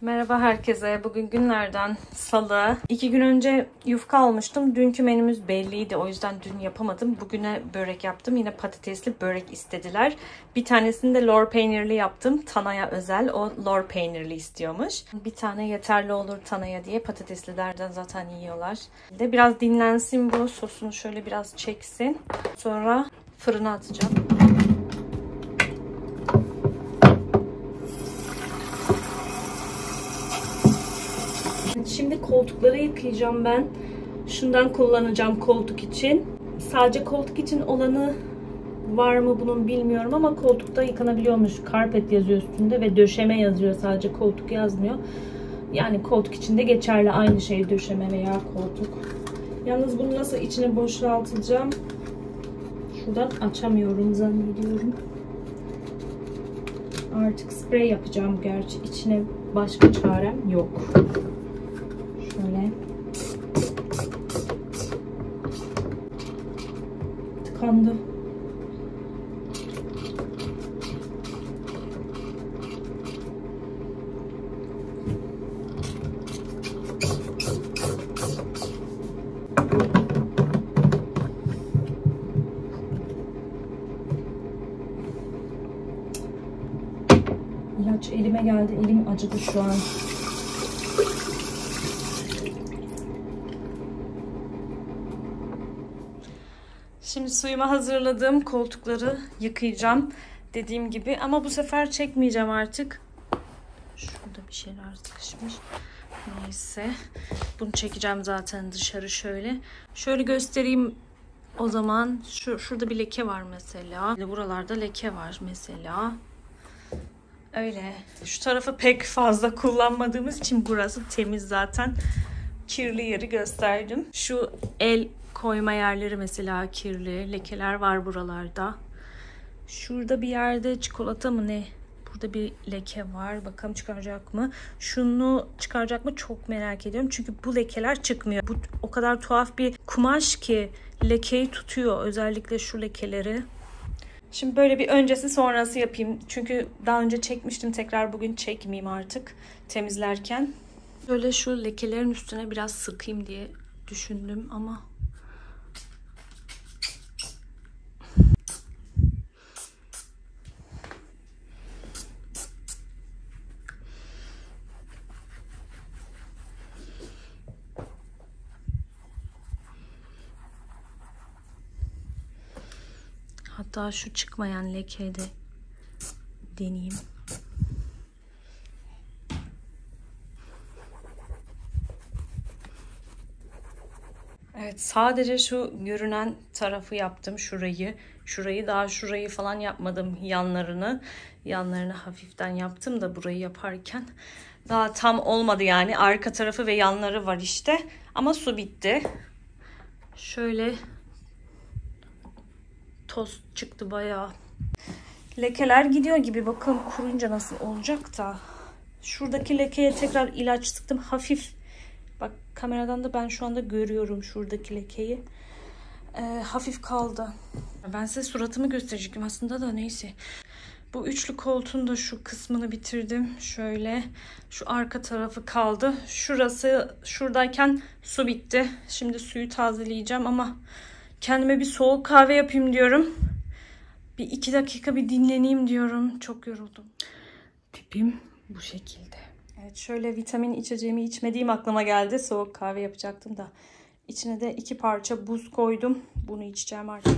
Merhaba herkese. Bugün günlerden salı. 2 gün önce yufka almıştım. Dünkü menümüz belliydi. O yüzden dün yapamadım. Bugüne börek yaptım. Yine patatesli börek istediler. Bir tanesini de lor peynirli yaptım. Tana'ya özel. O lor peynirli istiyormuş. Bir tane yeterli olur Tana'ya diye. Patateslilerden zaten yiyorlar. Biraz dinlensin bu. Sosunu şöyle biraz çeksin. Sonra fırına atacağım. Şimdi koltukları yıkayacağım ben. Şundan kullanacağım koltuk için. Sadece koltuk için olanı var mı bunun bilmiyorum ama koltukta yıkanabiliyormuş. Carpet yazıyor üstünde ve döşeme yazıyor. Sadece koltuk yazmıyor. Yani koltuk için de geçerli aynı şey, döşeme veya koltuk. Yalnız bunu nasıl içine boşaltacağım? Şuradan açamıyorum zannediyorum. Artık sprey yapacağım gerçi. İçine başka çarem yok. Şöyle. Tıkandı. İlaç elime geldi. Elim acıdı şu an. Şimdi suyumu hazırladım. Koltukları yıkayacağım. Dediğim gibi. Ama bu sefer çekmeyeceğim artık. Şurada bir şeyler sıkışmış. Neyse. Bunu çekeceğim zaten dışarı şöyle. Şöyle göstereyim o zaman. Şurada bir leke var mesela. Buralarda leke var mesela. Öyle. Şu tarafı pek fazla kullanmadığımız için burası temiz zaten. Kirli yeri gösterdim. Şu el koyma yerleri mesela kirli. Lekeler var buralarda. Şurada bir yerde çikolata mı ne? Burada bir leke var. Bakalım çıkaracak mı? Şunu çıkaracak mı? Çok merak ediyorum. Çünkü bu lekeler çıkmıyor. Bu o kadar tuhaf bir kumaş ki lekeyi tutuyor. Özellikle şu lekeleri. Şimdi böyle bir öncesi sonrası yapayım. Çünkü daha önce çekmiştim. Tekrar bugün çekmeyeyim artık temizlerken. Böyle şu lekelerin üstüne biraz sıkayım diye düşündüm ama hatta şu çıkmayan lekeyi de deneyeyim. Evet, sadece şu görünen tarafı yaptım, şurayı. Şurayı falan yapmadım, yanlarını. Yanlarını hafiften yaptım da burayı yaparken daha tam olmadı yani. Arka tarafı ve yanları var işte. Ama su bitti. Şöyle toz çıktı bayağı. Lekeler gidiyor gibi. Bakalım kuruyunca nasıl olacak da. Şuradaki lekeye tekrar ilaç sıktım. Hafif. Bak kameradan da ben şu anda görüyorum şuradaki lekeyi. Hafif kaldı. Ben size suratımı gösterecektim aslında da neyse. Bu üçlü koltuğun da şu kısmını bitirdim. Şöyle. Şu arka tarafı kaldı. Şuradayken su bitti. Şimdi suyu tazeleyeceğim ama kendime bir soğuk kahve yapayım diyorum. Bir 2 dakika bir dinleneyim diyorum. Çok yoruldum. Tipim bu şekilde. Evet, şöyle vitamin içeceğimi içmediğim aklıma geldi. Soğuk kahve yapacaktım da. İçine de 2 parça buz koydum. Bunu içeceğim artık.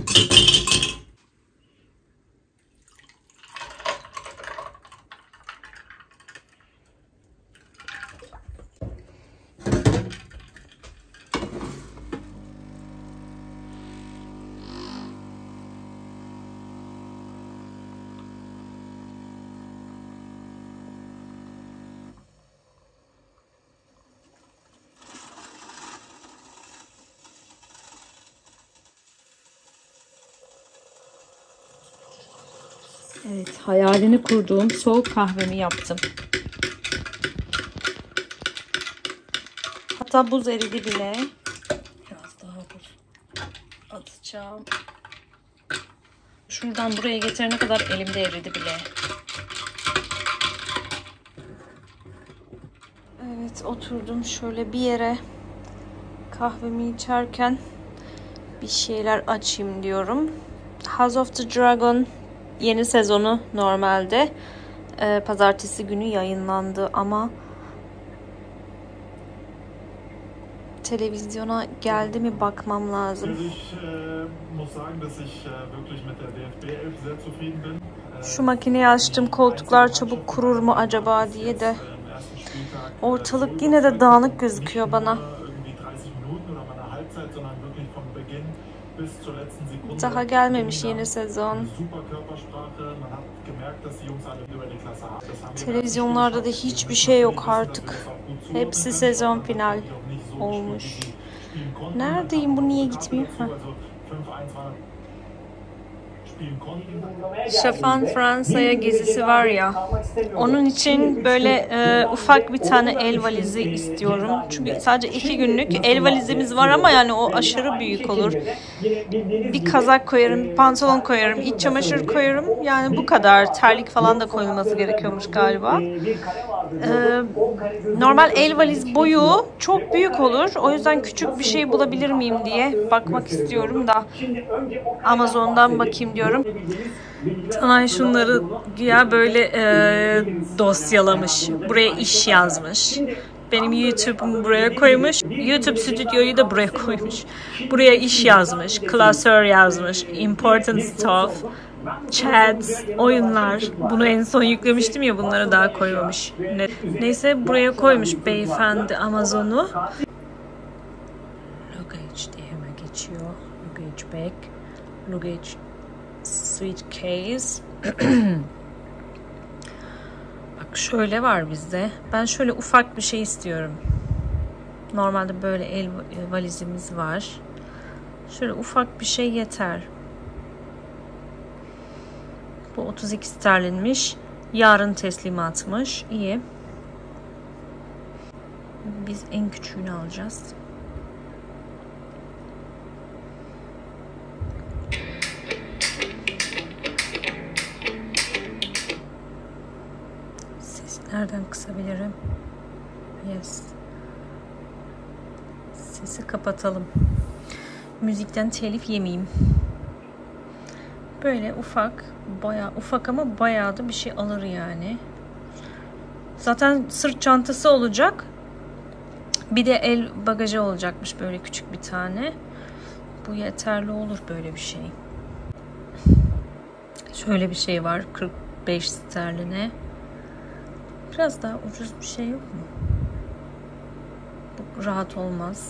Evet, hayalini kurduğum soğuk kahvemi yaptım. Hatta buz eridi bile. Biraz daha buz atacağım. Şuradan buraya getirene kadar elimde eridi bile. Evet, oturdum şöyle bir yere, kahvemi içerken bir şeyler açayım diyorum. House of the Dragon yeni sezonu normalde pazartesi günü yayınlandı ama televizyona geldi mi bakmam lazım. Şu makineyi açtım, koltuklar çabuk kurur mu acaba diye de ortalık yine de dağınık gözüküyor bana. Daha gelmemiş yeni sezon. Televizyonlarda da hiçbir şey yok artık. Hepsi sezon final olmuş. Neredeyim? Bu niye gitmiyor? Şafak'ın Fransa'ya gezisi var ya, onun için böyle ufak bir tane el valizi istiyorum. Çünkü sadece 2 günlük el valizimiz var ama yani o aşırı büyük olur. Bir kazak koyarım, bir pantolon koyarım, iç çamaşır koyarım. Yani bu kadar. Terlik falan da koyulması gerekiyormuş galiba. Normal el valiz boyu çok büyük olur. O yüzden küçük bir şey bulabilir miyim diye bakmak istiyorum da Amazon'dan bakayım diyorum. Tanay şunları güya böyle dosyalamış. Buraya iş yazmış. Benim YouTube'umu buraya koymuş. YouTube stüdyoyu da buraya koymuş. Buraya iş yazmış. Klasör yazmış. Important stuff. Chat, oyunlar. Bunu en son yüklemiştim ya, bunları daha koymamış. Neyse buraya koymuş beyefendi Amazon'u. Luggage diye hemen geçiyor. Luggage bag. Luggage suitcase. Bak şöyle var bizde. Ben şöyle ufak bir şey istiyorum. Normalde böyle el valizimiz var. Şöyle ufak bir şey yeter. Bu 32 sterlinmiş. Yarın teslimatmış. İyi. Biz en küçüğünü alacağız. Sesi nereden kısabilirim? Yes. Sesi kapatalım. Müzikten telif yemeyeyim. Böyle ufak, bayağı ufak ama bayağı da bir şey alır yani. Zaten sırt çantası olacak. Bir de el bagajı olacakmış böyle küçük bir tane. Bu yeterli olur böyle bir şey. Şöyle bir şey var 45 sterline. Biraz daha ucuz bir şey yok mu? Bu rahat olmaz.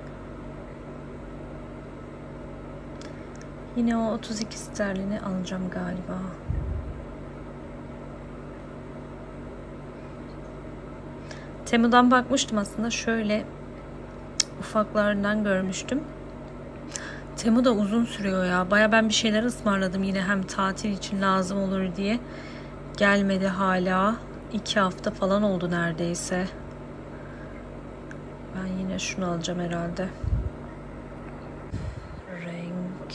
Yine o 32 sterlini alacağım galiba. Temu'dan bakmıştım aslında. Şöyle ufaklarından görmüştüm. Temu da uzun sürüyor ya. Baya ben bir şeyler ısmarladım yine hem tatil için lazım olur diye. Gelmedi hala. 2 hafta falan oldu neredeyse. Ben yine şunu alacağım herhalde. Renk.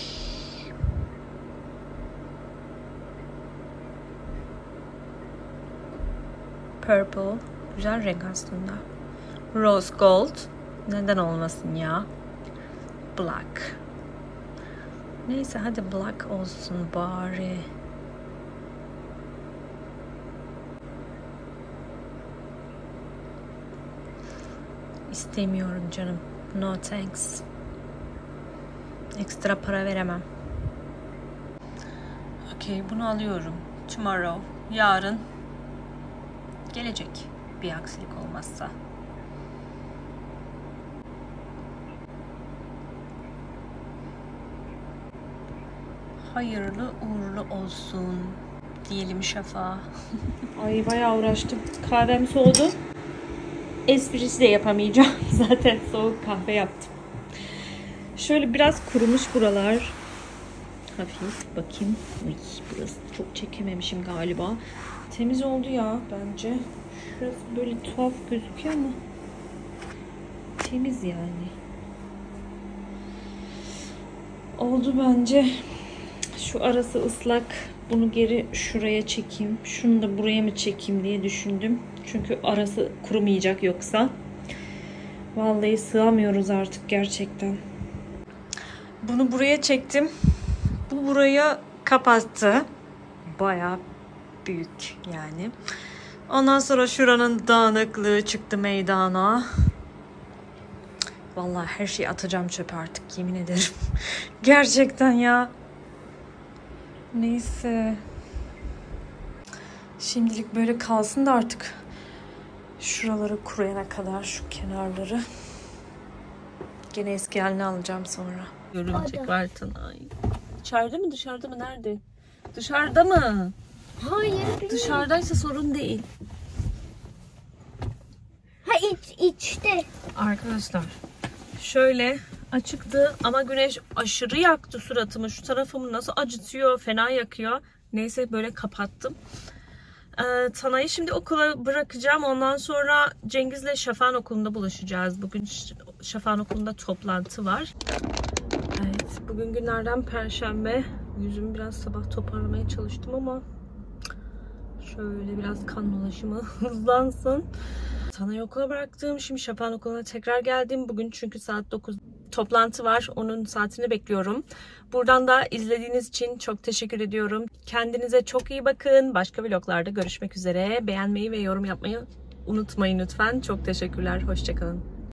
Purple. Güzel renk aslında. Rose gold. Neden olmasın ya? Black. Neyse hadi black olsun bari. İstemiyorum canım. No thanks. Ekstra para veremem. Okay, bunu alıyorum. Tomorrow. Yarın. Gelecek. Bir aksilik olmazsa. Hayırlı uğurlu olsun diyelim Şafak'a. Ay bayağı uğraştım. Kahvem soğudu. Esprisi de yapamayacağım. Zaten soğuk kahve yaptım. Şöyle biraz kurumuş buralar. Hafif bakayım. Ay, burası çok çekememişim galiba. Temiz oldu ya bence. Şurası böyle tuhaf gözüküyor ama temiz yani. Oldu bence. Şu arası ıslak. Bunu geri şuraya çekeyim. Şunu da buraya mı çekeyim diye düşündüm. Çünkü arası kurumayacak yoksa. Vallahi sığamıyoruz artık gerçekten. Bunu buraya çektim. Bu burayı kapattı. Bayağı büyük yani. Ondan sonra şuranın dağınıklığı çıktı meydana. Vallahi her şeyi atacağım çöpe artık, yemin ederim. Gerçekten ya. Neyse. Şimdilik böyle kalsın da artık şuraları kuruyana kadar şu kenarları. Gene eski halini alacağım sonra. Görümcek var Tanay. İçeride mi dışarıda mı, nerede? Dışarıda mı? Hayır. Dışarıdaysa sorun değil. Ha içte. Arkadaşlar şöyle açıktı ama güneş aşırı yaktı suratımı. Şu tarafımı nasıl acıtıyor, fena yakıyor. Neyse böyle kapattım. Tanay'ı şimdi okula bırakacağım. Ondan sonra Cengiz'le Şafak'ın okulunda buluşacağız. Bugün Şafak'ın okulunda toplantı var. Evet, bugün günlerden Perşembe. Yüzümü biraz sabah toparlamaya çalıştım ama şöyle biraz kan dolaşımı hızlansın. Tanay'ı okula bıraktım. Şimdi Şafak'ın okuluna tekrar geldim. Bugün çünkü saat 9 toplantı var. Onun saatini bekliyorum. Buradan da izlediğiniz için çok teşekkür ediyorum. Kendinize çok iyi bakın. Başka vloglarda görüşmek üzere. Beğenmeyi ve yorum yapmayı unutmayın lütfen. Çok teşekkürler. Hoşça kalın.